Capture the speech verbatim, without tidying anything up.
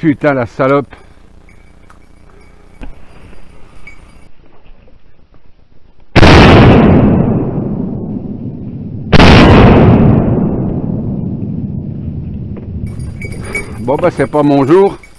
Putain la salope. Bon bah c'est pas mon jour.